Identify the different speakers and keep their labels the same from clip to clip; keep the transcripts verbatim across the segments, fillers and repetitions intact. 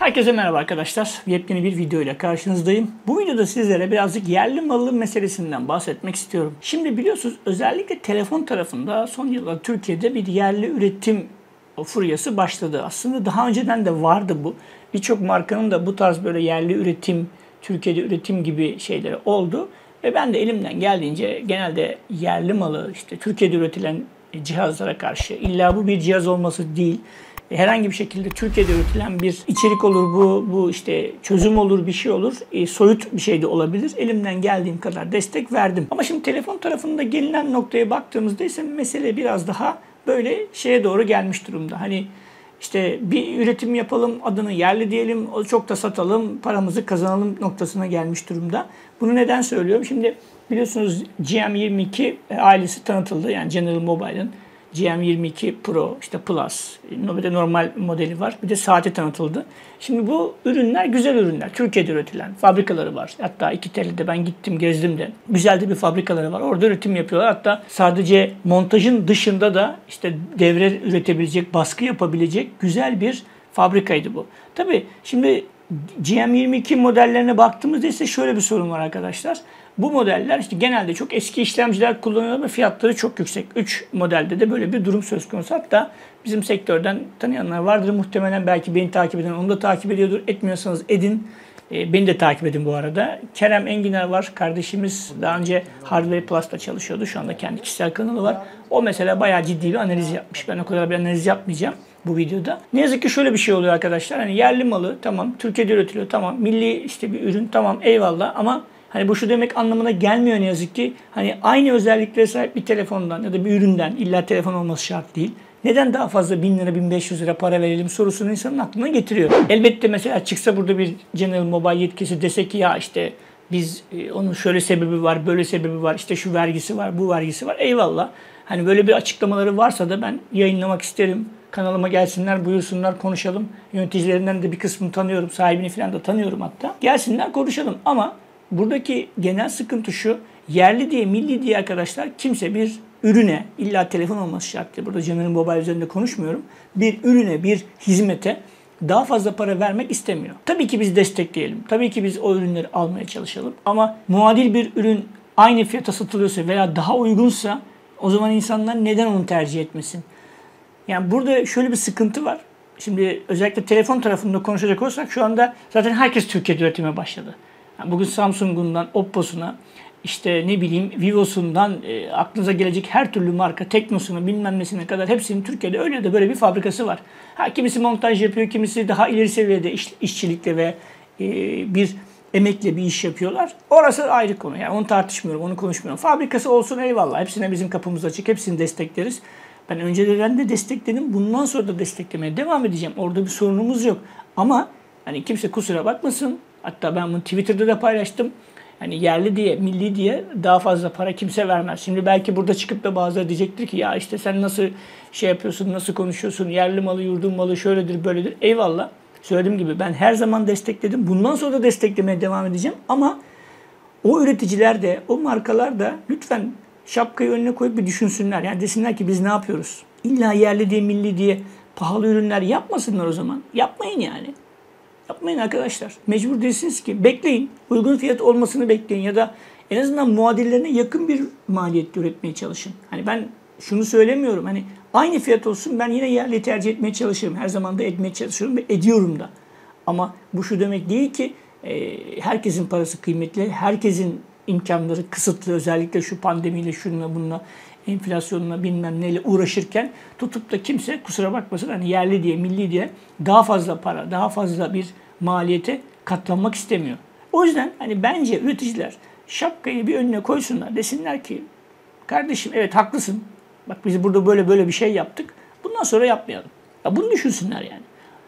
Speaker 1: Herkese merhaba arkadaşlar. Yepyeni bir video ile karşınızdayım. Bu videoda sizlere birazcık yerli malı meselesinden bahsetmek istiyorum. Şimdi biliyorsunuz özellikle telefon tarafında son yıllarda Türkiye'de bir yerli üretim furyası başladı. Aslında daha önceden de vardı bu. Birçok markanın da bu tarz böyle yerli üretim, Türkiye'de üretim gibi şeyleri oldu. Ve ben de elimden geldiğince genelde yerli malı, işte Türkiye'de üretilen cihazlara karşı, illa bu bir cihaz olması değil, herhangi bir şekilde Türkiye'de üretilen bir içerik olur, bu bu işte çözüm olur, bir şey olur, e, soyut bir şey de olabilir. Elimden geldiğim kadar destek verdim. Ama şimdi telefon tarafında gelinen noktaya baktığımızda ise mesele biraz daha böyle şeye doğru gelmiş durumda. Hani işte bir üretim yapalım, adını yerli diyelim, çok da satalım, paramızı kazanalım noktasına gelmiş durumda. Bunu neden söylüyorum? Şimdi biliyorsunuz G M yirmi iki ailesi tanıtıldı. Yani General Mobile'ın G M yirmi iki Pro, işte Plus, bir de normal modeli var. Bir de saati tanıtıldı. Şimdi bu ürünler güzel ürünler. Türkiye'de üretilen fabrikaları var. Hatta iki T'de ben gittim, gezdim de. Güzel de bir fabrikaları var. Orada üretim yapıyorlar. Hatta sadece montajın dışında da işte devre üretebilecek, baskı yapabilecek güzel bir fabrikaydı bu. Tabii şimdi G M yirmi iki modellerine baktığımızda ise şöyle bir sorun var arkadaşlar. Bu modeller işte genelde çok eski işlemciler kullanıyorlar ama fiyatları çok yüksek. üç modelde de böyle bir durum söz konusu. Hatta bizim sektörden tanıyanlar vardır. Muhtemelen belki beni takip eden, onu da takip ediyordur. Etmiyorsanız edin. E, beni de takip edin bu arada. Kerem Enginer var. Kardeşimiz daha önce Hardware Plus'ta çalışıyordu. Şu anda kendi kişisel kanalı var. O mesela bayağı ciddi bir analiz yapmış. Ben o kadar bir analiz yapmayacağım bu videoda. Ne yazık ki şöyle bir şey oluyor arkadaşlar. Hani yerli malı tamam, Türkiye'de üretiliyor tamam, milli işte bir ürün tamam, eyvallah, ama hani bu şu demek anlamına gelmiyor ne yazık ki. Hani aynı özelliklere sahip bir telefondan ya da bir üründen, illa telefon olması şart değil, neden daha fazla bin lira, bin beş yüz lira para verelim sorusunu insanın aklına getiriyor. Elbette mesela çıksa burada bir General Mobile yetkisi dese ki ya işte biz onun şöyle sebebi var, böyle sebebi var, işte şu vergisi var, bu vergisi var, eyvallah. Hani böyle bir açıklamaları varsa da ben yayınlamak isterim. Kanalıma gelsinler, buyursunlar, konuşalım. Yöneticilerinden de bir kısmını tanıyorum, sahibini falan da tanıyorum hatta. Gelsinler, konuşalım, ama buradaki genel sıkıntı şu: yerli diye, milli diye arkadaşlar kimse bir ürüne, illa telefon olması şart değil, burada General Mobile üzerinde konuşmuyorum, bir ürüne, bir hizmete daha fazla para vermek istemiyor. Tabii ki biz destekleyelim, tabii ki biz o ürünleri almaya çalışalım, ama muadil bir ürün aynı fiyata satılıyorsa veya daha uygunsa o zaman insanlar neden onu tercih etmesin? Yani burada şöyle bir sıkıntı var. Şimdi özellikle telefon tarafında konuşacak olursak şu anda zaten herkes Türkiye'de üretime başladı. Yani bugün Samsung'undan Oppo'suna, işte ne bileyim Vivo'sundan e, aklınıza gelecek her türlü marka, Teknosuna, bilmem nesine kadar hepsinin Türkiye'de öyle de böyle bir fabrikası var. Ha, kimisi montaj yapıyor, kimisi daha ileri seviyede iş, işçilikle ve e, bir emekle bir iş yapıyorlar. Orası ayrı konu. Yani onu tartışmıyorum, onu konuşmuyorum. Fabrikası olsun, eyvallah. Hepsine bizim kapımız açık, hepsini destekleriz. Ben önceden de destekledim, bundan sonra da desteklemeye devam edeceğim. Orada bir sorunumuz yok. Ama hani kimse kusura bakmasın. Hatta ben bunu Twitter'da da paylaştım. Hani yerli diye, milli diye daha fazla para kimse vermez. Şimdi belki burada çıkıp da bazıları diyecektir ki ya işte sen nasıl şey yapıyorsun, nasıl konuşuyorsun, yerli malı, yurdun malı şöyledir, böyledir. Eyvallah. Söylediğim gibi ben her zaman destekledim. Bundan sonra da desteklemeye devam edeceğim. Ama o üreticiler de, o markalar da lütfen şapkayı önüne koyup bir düşünsünler. Yani desinler ki biz ne yapıyoruz? İlla yerli diye, milli diye pahalı ürünler yapmasınlar o zaman. Yapmayın yani. Yapmayın arkadaşlar. Mecbur değilsiniz ki. Bekleyin. Uygun fiyat olmasını bekleyin ya da en azından muadillerine yakın bir maliyette üretmeye çalışın. Hani ben şunu söylemiyorum. Hani aynı fiyat olsun, ben yine yerli tercih etmeye çalışırım. Her zaman da etmeye çalışıyorum ve ediyorum da. Ama bu şu demek değil ki e, herkesin parası kıymetli, herkesin imkanları kısıtlı, özellikle şu pandemiyle, şununla bununla, enflasyonla bilmem neyle uğraşırken tutup da kimse kusura bakmasın hani yerli diye, milli diye daha fazla para, daha fazla bir maliyete katlanmak istemiyor. O yüzden hani bence üreticiler şapkayı bir önüne koysunlar, desinler ki kardeşim evet haklısın, bak biz burada böyle böyle bir şey yaptık, bundan sonra yapmayalım. Ya bunu düşünsünler yani.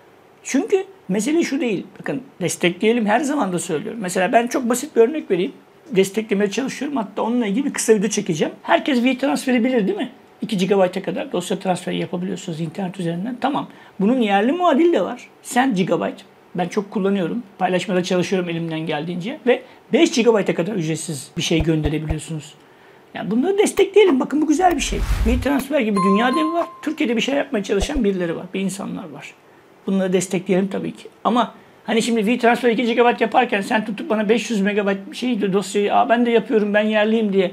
Speaker 1: Çünkü mesele şu değil, bakın destekleyelim, her zaman da söylüyorum. Mesela ben çok basit bir örnek vereyim. Desteklemeye çalışıyorum. Hatta onunla ilgili bir kısa video çekeceğim. Herkes WeTransfer'i bilir değil mi? iki gigabayta kadar dosya transferi yapabiliyorsunuz internet üzerinden. Tamam. Bunun yerli muadili de var. Sen gigabayt. Ben çok kullanıyorum. Paylaşmada çalışıyorum elimden geldiğince. Ve beş gigabayta kadar ücretsiz bir şey gönderebiliyorsunuz. Yani bunları destekleyelim. Bakın bu güzel bir şey. WeTransfer gibi dünya devi var. Türkiye'de bir şey yapmaya çalışan birileri var. Bir insanlar var. Bunları destekleyelim tabii ki. Ama Hani şimdi WeTransfer iki gigabayt yaparken sen tutup bana beş yüz megabayt şey dosyayı Aa, ben de yapıyorum ben yerliyim diye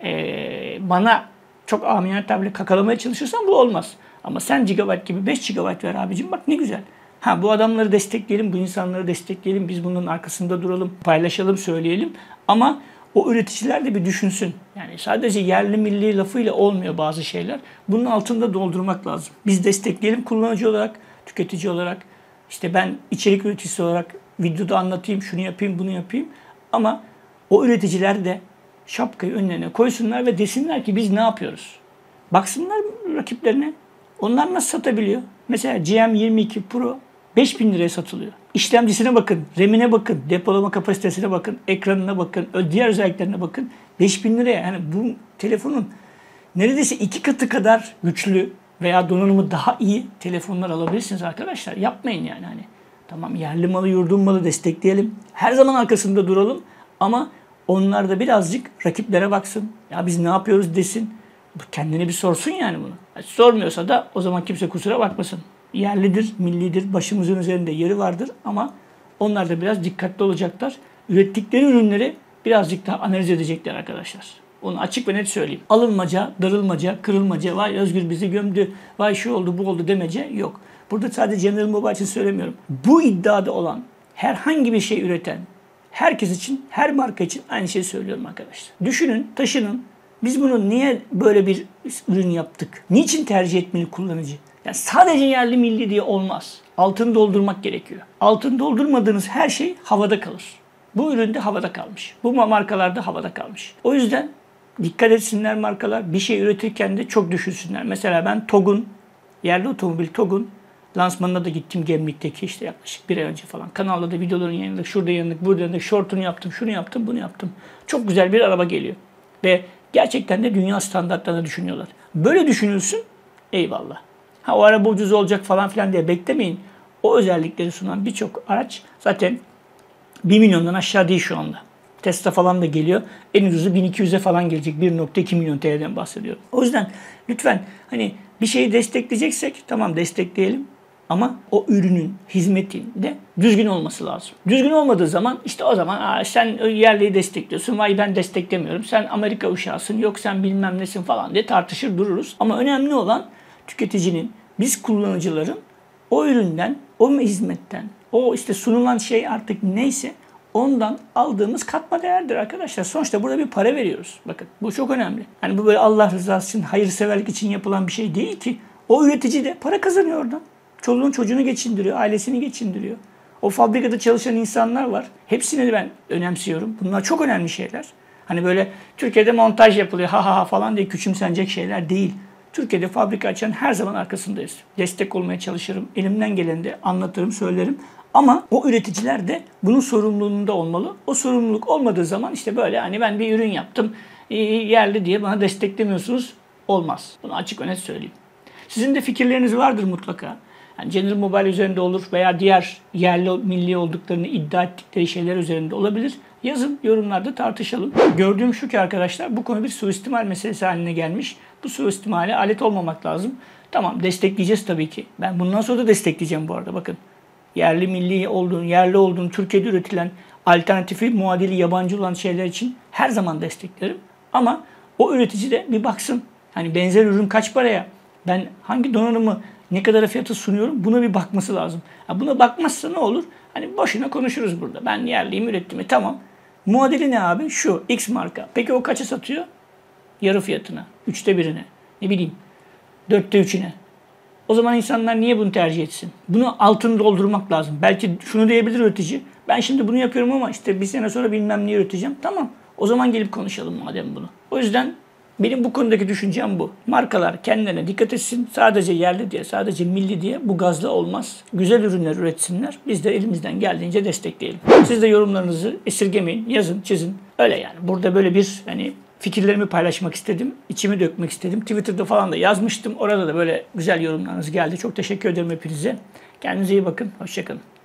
Speaker 1: ee, bana çok amiyane tabirle kakalamaya çalışırsan bu olmaz. Ama sen gigabayt gibi beş gigabayt ver abicim bak ne güzel. Ha bu adamları destekleyelim, bu insanları destekleyelim, biz bunun arkasında duralım, paylaşalım, söyleyelim. Ama o üreticiler de bir düşünsün. Yani sadece yerli milli lafıyla olmuyor bazı şeyler. Bunun altında doldurmak lazım. Biz destekleyelim kullanıcı olarak, tüketici olarak. İşte ben içerik üreticisi olarak videoda anlatayım, şunu yapayım, bunu yapayım. Ama o üreticiler de şapkayı önlerine koysunlar ve desinler ki biz ne yapıyoruz? Baksınlar rakiplerine. Onlar nasıl satabiliyor? Mesela G M yirmi iki Pro beş bin liraya satılıyor. İşlemcisine bakın, RAM'ine bakın, depolama kapasitesine bakın, ekranına bakın, diğer özelliklerine bakın. beş bin liraya yani bu telefonun neredeyse iki katı kadar güçlü veya donanımı daha iyi telefonlar alabilirsiniz arkadaşlar. Yapmayın yani hani. Tamam yerli malı, yurdun malı destekleyelim. Her zaman arkasında duralım ama onlar da birazcık rakiplere baksın. Ya biz ne yapıyoruz desin. Kendine bir sorsun yani bunu. Yani sormuyorsa da o zaman kimse kusura bakmasın. Yerlidir, millidir, başımızın üzerinde yeri vardır ama onlar da biraz dikkatli olacaklar. Ürettikleri ürünleri birazcık daha analiz edecekler arkadaşlar. Onu açık ve net söyleyeyim. Alınmaca, darılmaca, kırılmaca, vay Özgür bizi gömdü, vay şu oldu bu oldu demece yok. Burada sadece General Mobile için söylemiyorum. Bu iddiada olan herhangi bir şey üreten herkes için, her marka için aynı şeyi söylüyorum arkadaşlar. Düşünün, taşının. Biz bunu niye böyle bir ürün yaptık? Niçin tercih etmeli kullanıcı? Yani sadece yerli milli diye olmaz. Altını doldurmak gerekiyor. Altını doldurmadığınız her şey havada kalır. Bu ürün de havada kalmış. Bu markalar da havada kalmış. O yüzden dikkat etsinler markalar. Bir şey üretirken de çok düşünsünler. Mesela ben TOG'un, yerli otomobil TOG'un lansmanına da gittim Gemlik'teki işte yaklaşık bir ay önce falan. Kanalda da videoların yayınladık. Şurada yayınladık, burada yayınladık. Short'unu yaptım, şunu yaptım, bunu yaptım. Çok güzel bir araba geliyor. Ve gerçekten de dünya standartlarını düşünüyorlar. Böyle düşünülsün, eyvallah. Ha o araba ucuz olacak falan filan diye beklemeyin. O özellikleri sunan birçok araç zaten bir milyondan aşağı değil şu anda. Tesla falan da geliyor. En ucuzu bin iki yüze falan gelecek. bir nokta iki milyon T L'den bahsediyorum. O yüzden lütfen hani bir şeyi destekleyeceksek tamam destekleyelim. Ama o ürünün, hizmetin de düzgün olması lazım. Düzgün olmadığı zaman işte o zaman Aa, sen yerliyi destekliyorsun. Vay ben desteklemiyorum. Sen Amerika uşağısın. Yok sen bilmem nesin falan diye tartışır dururuz. Ama önemli olan tüketicinin, biz kullanıcıların o üründen, o hizmetten, o işte sunulan şey artık neyse ondan aldığımız katma değerdir arkadaşlar. Sonuçta burada bir para veriyoruz. Bakın bu çok önemli. Yani bu böyle Allah rızası için, hayırseverlik için yapılan bir şey değil ki. O üretici de para kazanıyor oradan. Çoluğun çocuğunu geçindiriyor, ailesini geçindiriyor. O fabrikada çalışan insanlar var. Hepsini ben önemsiyorum. Bunlar çok önemli şeyler. Hani böyle Türkiye'de montaj yapılıyor ha ha ha falan diye küçümsenecek şeyler değil. Türkiye'de fabrika açan her zaman arkasındayız. Destek olmaya çalışırım. Elimden geleni de anlatırım, söylerim. Ama o üreticiler de bunun sorumluluğunda olmalı. O sorumluluk olmadığı zaman işte böyle hani ben bir ürün yaptım yerli diye bana desteklemiyorsunuz. Olmaz. Bunu açık ve net söyleyeyim. Sizin de fikirleriniz vardır mutlaka. Yani General Mobile üzerinde olur veya diğer yerli milli olduklarını iddia ettikleri şeyler üzerinde olabilir. Yazın yorumlarda tartışalım. Gördüğüm şu ki arkadaşlar bu konu bir suistimal meselesi haline gelmiş. Bu suistimale alet olmamak lazım. Tamam destekleyeceğiz tabii ki. Ben bundan sonra da destekleyeceğim bu arada bakın. Yerli milli olduğunu, yerli olduğunu, Türkiye'de üretilen alternatifi, muadili yabancı olan şeyler için her zaman desteklerim. Ama o üretici de bir baksın. Hani benzer ürün kaç paraya? Ben hangi donanımı ne kadar fiyatı sunuyorum? Buna bir bakması lazım. Ha buna bakmazsa ne olur? Hani boşuna konuşuruz burada. Ben yerliyim, ürettim. E tamam. Muadili ne abi? Şu X marka. Peki o kaça satıyor? Yarı fiyatına. Üçte birine. Ne bileyim. Dörtte üçüne. O zaman insanlar niye bunu tercih etsin? Bunu altını doldurmak lazım. Belki şunu diyebilir üretici. Ben şimdi bunu yapıyorum ama işte bir sene sonra bilmem neyi üreteceğim. Tamam. O zaman gelip konuşalım madem bunu. O yüzden benim bu konudaki düşüncem bu. Markalar kendilerine dikkat etsin. Sadece yerli diye, sadece milli diye bu gazla olmaz. Güzel ürünler üretsinler. Biz de elimizden geldiğince destekleyelim. Siz de yorumlarınızı esirgemeyin. Yazın, çizin. Öyle yani. Burada böyle bir hani fikirlerimi paylaşmak istedim. İçimi dökmek istedim. Twitter'da falan da yazmıştım. Orada da böyle güzel yorumlarınız geldi. Çok teşekkür ederim hepinize. Kendinize iyi bakın. Hoşça kalın.